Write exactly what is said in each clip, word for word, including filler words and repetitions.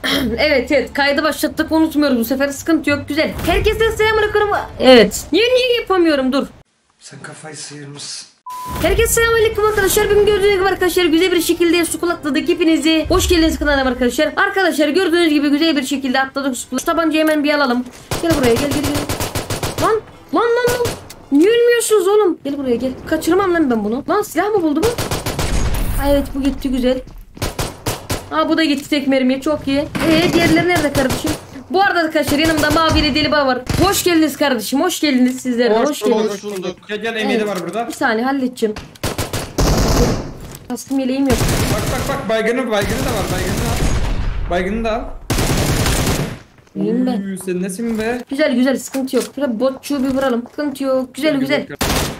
Evet evet, kaydı başlattık, unutmuyoruz bu sefer, sıkıntı yok, güzel. Herkese selam bırakıyorum. Evet. Niye niye yapamıyorum, dur. Sen kafayı sıyırmışsın. Herkese selamünaleyküm arkadaşlar. Bugün gördüğünüz gibi arkadaşlar güzel bir şekilde su atladık. Hepinizi hoş geldiniz kanalıma arkadaşlar. Arkadaşlar gördüğünüz gibi güzel bir şekilde atladık su. Şu tabancayı hemen bir alalım. Gel buraya, gel gel gel. Lan lan lan lan. Niye ölmüyorsunuz oğlum? Gel buraya gel. Kaçırmam lan ben bunu. Lan silah mı buldu bu? Ha, evet bu gitti, güzel. Ha bu da gitti tek mermiye, çok iyi. Eee diğerleri nerede kardeşim? Bu arada arkadaşlar yanımda mavi deli baba var. Hoş geldiniz kardeşim, hoş geldiniz sizler de, hoş, hoş geldiniz. Hoş bulduk. Gel gel, M yedi evet. Var burada. Bir saniye halledeceğim. Kaskım yeleğim yok. Bak bak bak, baygını baygını da var, baygını da al. Baygını da al. İyiyim ben. Uuu, sen nesin be? Güzel güzel, sıkıntı yok. Şöyle botçuğu bir vuralım. Sıkıntı yok. Güzel güzel. güzel.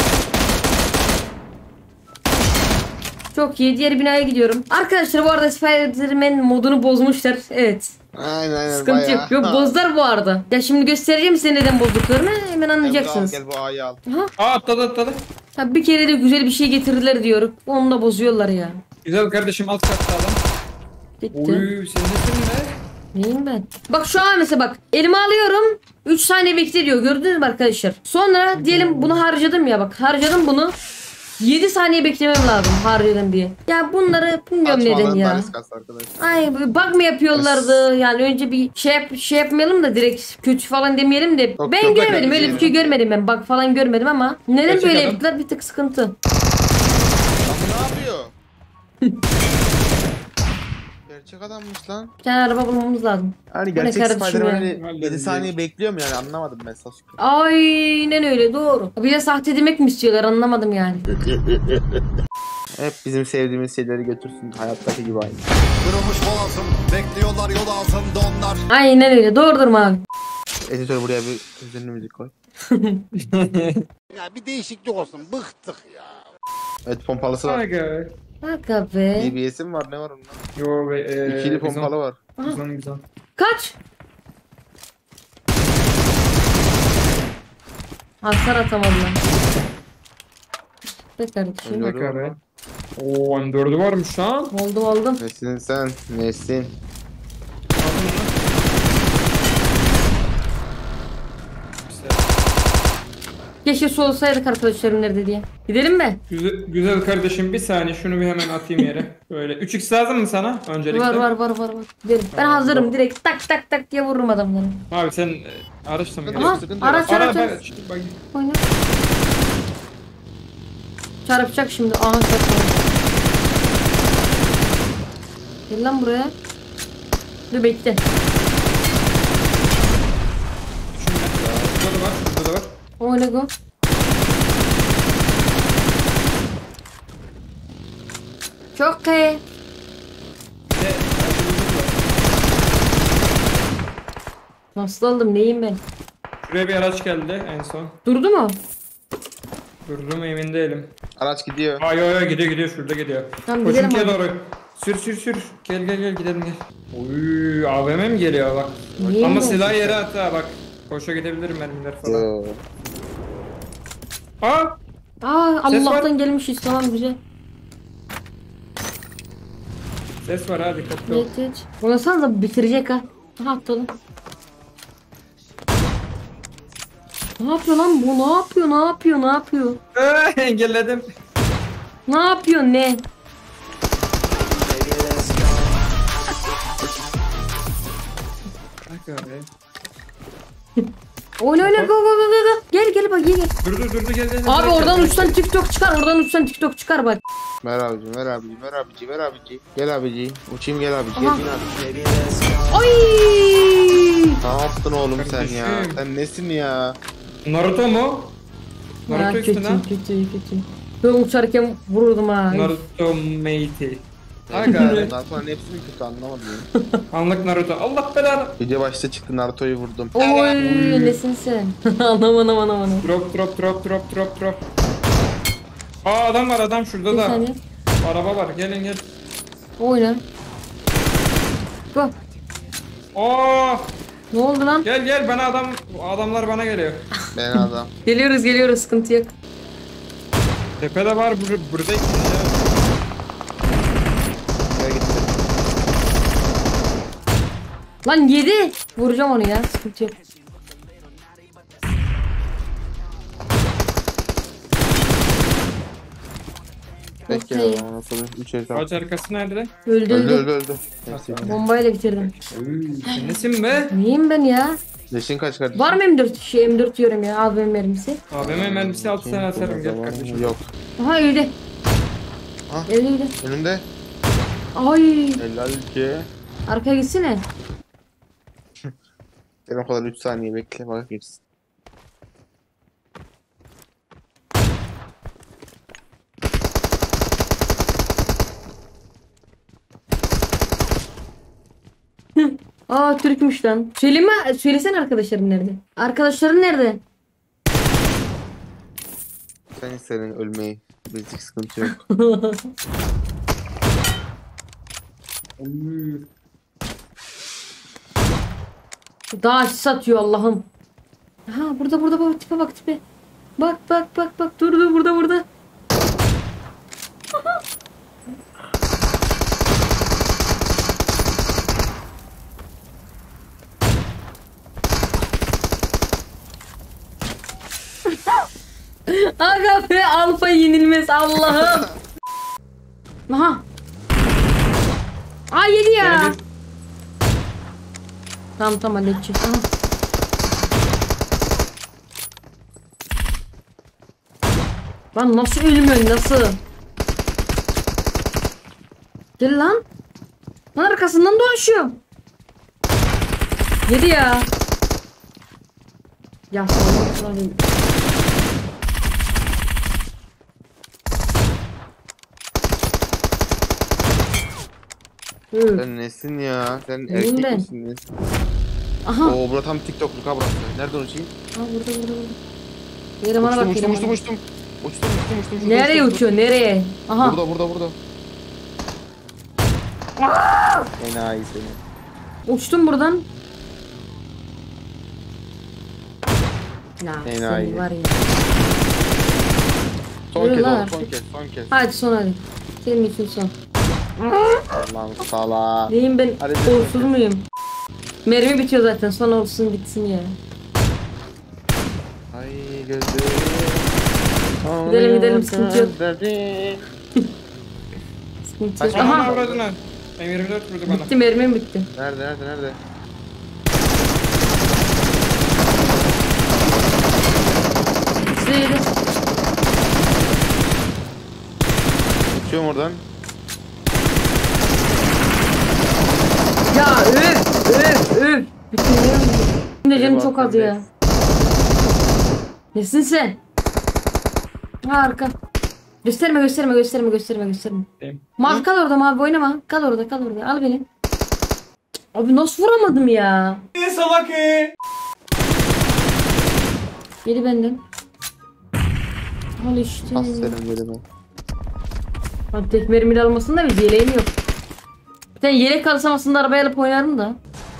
Çok iyi. Diğer binaya gidiyorum. Arkadaşlar bu arada Spider-Man modunu bozmuşlar. Evet. Aynen aynen. Sıkıntı bayağı. yok. Yok bozdular bu arada. Ya şimdi göstereceğim size neden bozduklarını. Hemen anlayacaksınız. Gel, gel bu A'yı al. Aa, atladı atladı. Ha, bir kere de güzel bir şey getirdiler diyor. Onu da bozuyorlar ya. Güzel kardeşim, alt katta adam. Gitti. Uuu, sen nesin be? Neyim ben? Bak şu an mesela bak. Elime alıyorum. üç saniye bekle diyor. Gördünüz mü arkadaşlar? Sonra diyelim bunu harcadım ya bak. Harcadım bunu. yedi saniye beklemem lazım harcadım diye. Ya bunları bilmiyorum Açma neden ya. Ay bug mı yapıyorlardı? Yani önce bir şey yap, şey yapmayalım da direkt kötü falan demeyelim de. Yok, ben yok, görmedim, öyle bir şey görmedim ben. Bug falan görmedim ama neden Gerçek böyle adam. yaptılar, bir tık sıkıntı. Ama ne yapıyor? Gerçek adammış lan. Bir tane araba bulmamız lazım. Hani Bu ne gerçek kardeşim Spider-Man'i yedi saniye bekliyorum yani, anlamadım ben Sasuke. Aynen öyle, doğru. Bir de sahte demek mi istiyorlar, anlamadım yani. Hep bizim sevdiğimiz şeyleri götürsün, hayattaki gibi aynı. Kırılmış boğazım, bekliyorlar yol altında onlar. Aynen öyle, doğrudur mu abi? Editör buraya bir hüzünlü müzik koy. Ya bir değişiklik olsun, bıktık ya. Evet, pompalısı var. Aga. Baka be. D B S'im var, ne var onda? Yo be. Ee, İkili pompalı var. Güzel güzel. Kaç. Hasar atamadılar. Be kardeşim. Öyle. Bak abi. Oo, M dördü varmış lan. Oldu oldu. Nesin sen? Nesin? Keşke sorsaydık arkadaşlarım nerede diye. Gidelim mi? Güzel, güzel kardeşim, bir saniye şunu bir hemen atayım yere. Böyle üç x lazım mı sana öncelikle? Var var var var var. Gidelim. Ben hazırım, direkt tak tak tak diye vururum adamları. Abi sen e, araçla mı Aha, geliyorsun? sıkıntı araç yok. araç Ara, araç. bak, bak. Oyna. Çarpacak şimdi. Aha çarpacak. Gel lan buraya. Dur bekle. Burada da var, burada da var. Oyna go. Çok iyi. Bir de Nasıl aldım, neyim ben? şuraya bir araç geldi en son. Durdu mu? Durdu mu emin değilim. Araç gidiyor. Aa yo yo, gidiyor gidiyor, şurada gidiyor. Tamam, gidelim Koşunkiye abi. doğru. Sür sür sür. Gel gel gel, gidelim gel. Oy, A V M mi geliyor bak. Niye Ama mi? silahı yere at ha bak. Koşa gidebilirim mermiler falan. Yo. Aa! Aa Ses Allah'tan var. gelmişiz, tamam güzel. Ses var ha, dikkatli ol. Evet evet. Buna sana da bitirecek ha. Aha atladım. Ne yapıyor lan bu? Ne yapıyor? Ne yapıyor? Ne yapıyor? Eee, engelledim. Ne yapıyor ne? Bak abi. Oyna oyna go go go go go. Gel gel bak gel. gel. Durdu durdu, gel gel. Abi gel, oradan gel. uçtan TikTok çıkar. Oradan uçtan TikTok çıkar bak. Ver abici, ver abici, ver abici, ver abici. Gel abici. Uçayım, gel abici. Gel Aha. bin abici. Ay! Ne yaptın oğlum sen ya? Kardeşim. Sen nesin ya? Naruto mu? Ha, Naruto kötü üstüne. kötü kötü. Ben uçarken vururdum ha. Naruto matey. Aga Naruto'nun hepsi mi kötü, anlamadım ya. Anlık Naruto. Allah belanı. Gece başta çıktı, Naruto'yu vurdum. Oy nesin sen? Anam anam anam anam. Drop drop drop drop drop drop. Aa, adam var, adam şurada Bir da. saniye. Araba var, gelin gel. Oyna. Go. Aa, Ne oldu lan? gel gel, bana adam, adamlar bana geliyor. Ben adam. Geliyoruz geliyoruz, sıkıntı yok. Tepede var, bur burada iki ya. Gel gitti. Lan yedi. Vuracağım onu ya. Sıkıntı yok. Bekle Okey. ya. Nasıl? üç el Ağaç arkası nerede? Öldü Öldü öldü. öldü öldü. Neyse. Bombayla bitirdim. Sen nesin be? Neyim ben ya? Leşin kaç kardeşim? Var mı M dört? Şey M dört diyorum ya. Al benim mermisi. A V M mermisi altı tane atarım gel kardeşim. Yok. Aha öldü. Ha? Öldü öldü. Önümde. Ay. Helal ki. Arkaya gitsene. Sen o kadar üç saniye bekle bak girsin. Aa Türkmüş lan. Söyleme, söylesene arkadaşlarım nerede? Arkadaşların nerede? Sen istedin ölmeyi. Bizlik sıkıntı yok. Daha satıyor Allah'ım. Ha burada burada bak tipe bak tipe. Bak bak bak bak dur dur burada burada. Aga be alfa yenilmez Allah'ım. Aha. Aa yedi ya. Yani bir- Tamam tamam halledeceğiz. Aha. Lan nasıl ölmüyorsun nasıl? Gel lan. Lan arkasından dolaşıyor. Yedi ya. Ya sana Hı. Sen nesin ya? Sen Neyim erkek ben? misin nesin? Aha. Oo bura tam TikTokluk ha burası. Nerede onu çekeyim? Ha burada burada burada. Yerim bana Uçtum bak uçtum yerim uçtum bana. uçtum. Uçtum uçtum uçtum. uçtum, Nereye uçtum, uçuyor nereye? Aha. Burada burada burada. Enayi seni. Uçtum buradan. Ya Enayi. seni var ya. Son Yürü kez lan oğlum artık. son kez son kez. Hadi son hadi. Senin için son. Allah'ım sala. Neyim ben Hadi uğursuz muyum? Mermi bitiyor zaten son olsun bitsin ya. Ay gözüm. Gidelim, gidelim, sıkıntı yok. Sıkıntı yok. Kaç- Aman Aha avradına. M yirmi dört vurdu bana. bitti mermim bitti. Nerede nerede nerede? Size yedi. Uçuyorum oradan. Ya öf öf öf. Bitiriyorum. Şimdi canım çok az ya. Nesin sen? Ha arka. Gösterme gösterme gösterme gösterme gösterme. Deyim. Mavi kal orada mavi oynama. Kal orada kal orada al beni. Abi nasıl vuramadım ya? Ne salak e? Yedi benden. Al işte. Aferin dedim ben. Abi tek mermili almasın da bir yeleğim yok. Bir tane yelek kalsam aslında arabaya alıp oynarım da.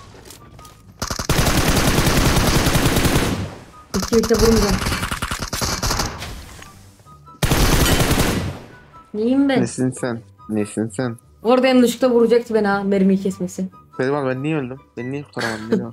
İki ikide vurmayacağım. Neyim ben? Nesin sen? Nesin sen? Orada yanlışlıkla vuracaktı beni ha mermiyi kesmesi. Benim ben niye öldüm? Ben niye kurtaramadım? Benim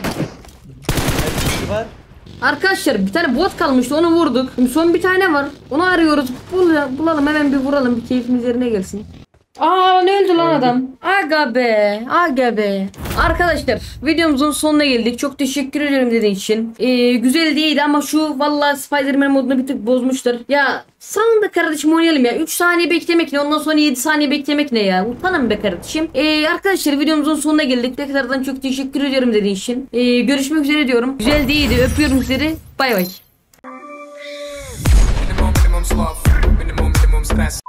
Arkadaşlar bir tane bot kalmıştı onu vurduk. Şimdi son bir tane var. Onu arıyoruz. Bul, bulalım hemen bir vuralım bir keyfimiz yerine gelsin. Aa ne öldü lan adam. Aga be. Aga be. Arkadaşlar videomuzun sonuna geldik. Çok teşekkür ediyorum dediğin için. Ee, güzel değildi ama şu vallahi Spider-Man modunu bir tık bozmuşlar. Ya sanında kardeşim oynayalım ya. üç saniye beklemek ne? Ondan sonra yedi saniye beklemek ne ya? Utanın be kardeşim. Ee, arkadaşlar videomuzun sonuna geldik. Tekrardan çok teşekkür ediyorum dediğin için. Ee, görüşmek üzere diyorum. Güzel değildi. Öpüyorum sizleri. Bay bay. Minimum, minimum sloth, minimum, minimum stress.